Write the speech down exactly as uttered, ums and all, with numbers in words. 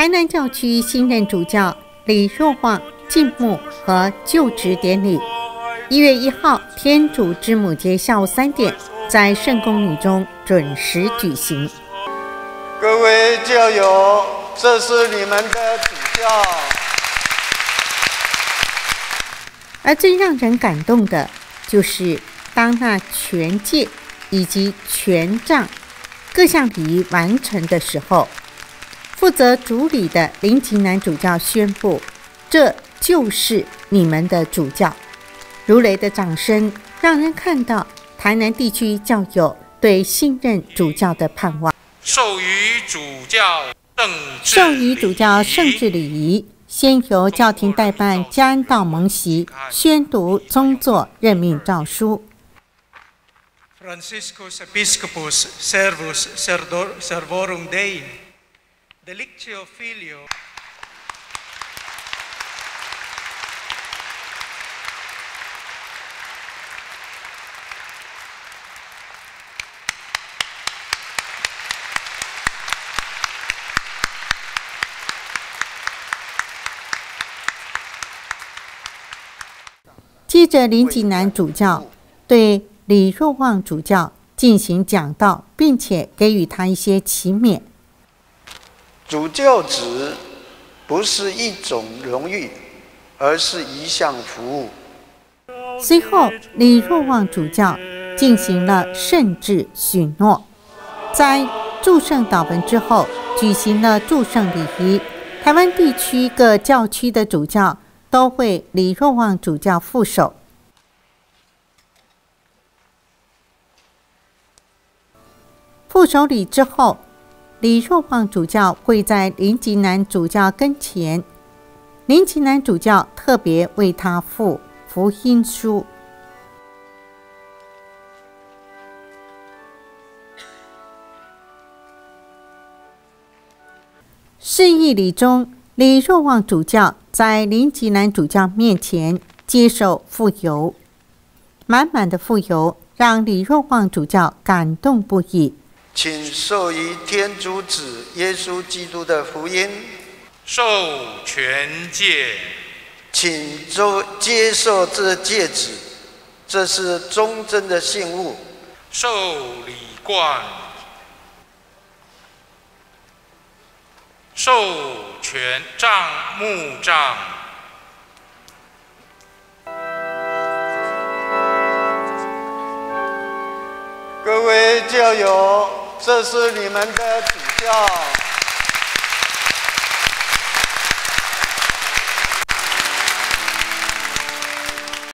台南教区新任主教李若望进牧和就职典礼，一月一号天主之母节下午三点，在圣公女中准时举行。 各位教友，这是你们的主教。 而最让人感动的，就是当那全戒以及全杖各项礼仪完成的时候，负责主礼的林吉南主教宣布，这就是你们的主教。如雷的掌声让人看到台南地区教友对新任主教的盼望。 授予主教圣制授予主教圣制礼仪，先由教廷代办加恩道蒙席宣读宗座任命诏书。 Franciscus Episcopus Servus Servorum Dei, Delictio Filio。 接着，林吉南主教对李若望主教进行讲道，并且给予他一些启勉。 主教职不是一种荣誉，而是一项服务。 随后，李若望主教进行了圣制许诺，在祝圣祷文之后，举行了祝圣礼仪。台湾地区各教区的主教都为李若望主教副手。副手礼之后，李若望主教跪在林吉南主教跟前，林吉南主教特别为他附福音书。示意礼中，李若望主教在林吉南主教面前接受傅油，满满的傅油让李若望主教感动不已。 请授予天主子耶稣基督的福音， 授全戒， 请周接受这戒指，这是忠贞的信物。 授礼冠，授全杖木杖。 各位教友，这是你们的主教。